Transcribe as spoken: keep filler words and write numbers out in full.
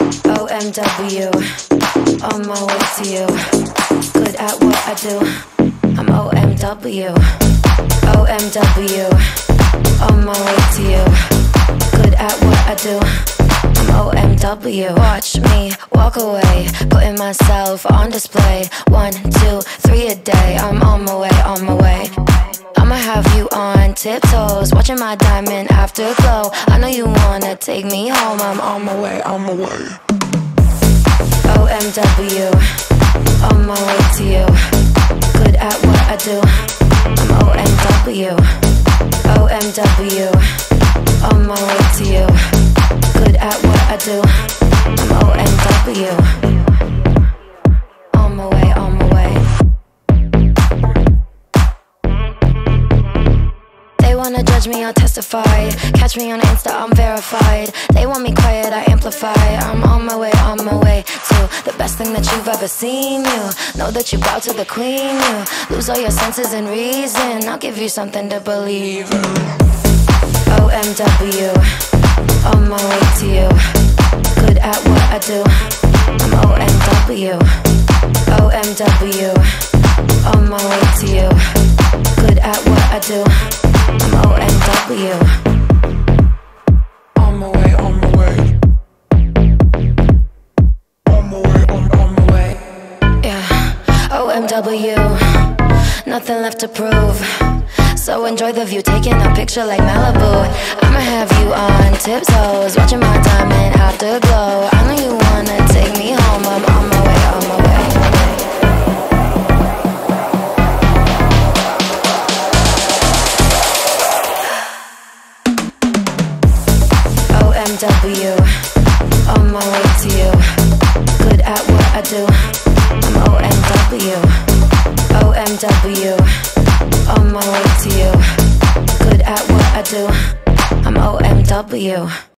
O M W, on my way to you. Good at what I do, I'm O M W. O M W, on my way to you. Good at what I do, I'm O M W. Watch me walk away, putting myself on display. One, two, three a day, I'm on my way, on my way. I'ma have you on tiptoes, watching my diamond afterglow. I know you wanna take me home, I'm on my way, on my way. O M W, on my way to you. Good at what I do, I'm O M W. O M W, on my way to you. Good at what I do, I'm O M W. On my way, on my way. They wanna judge me, I'll testify. Catch me on Insta, I'm verified. They want me quiet, I amplify. I'm on my way, on my way to the best thing that you've ever seen. You know that you bow to the queen. You lose all your senses and reason. I'll give you something to believe in. O M W, on my way to you. Good at what I do, I'm O M W. O M W, on my way to you. Good at what I do, I'm O M W. On my way, on my way. On my way, on, on my way. Yeah, O M W, nothing left to prove. So enjoy the view, taking a picture like Malibu. I'ma have you on tiptoes, watching my diamond afterglow. I know you wanna take me home, I'm on my way, on my way. O M W, on my way to you. Good at what I do, I'm O M W. O M W, on my way to you. Good at what I do, I'm O M W.